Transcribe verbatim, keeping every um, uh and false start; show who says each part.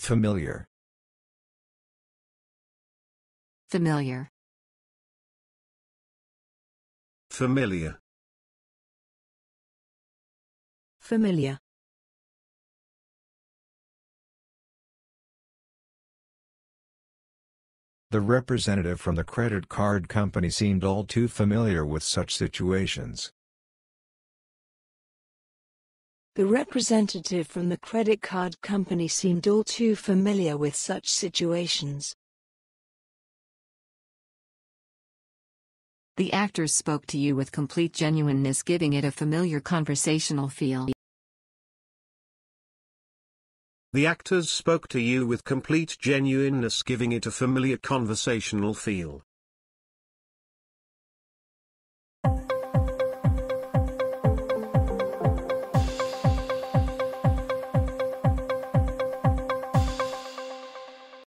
Speaker 1: Familiar.
Speaker 2: Familiar.
Speaker 3: Familiar.
Speaker 4: Familiar.
Speaker 1: The representative from the credit card company seemed all too familiar with such situations.
Speaker 4: The representative from the credit card company seemed all too familiar with such situations.
Speaker 2: The actors spoke to you with complete genuineness, giving it a familiar conversational feel.
Speaker 3: The actors spoke to you with complete genuineness, giving it a familiar conversational feel.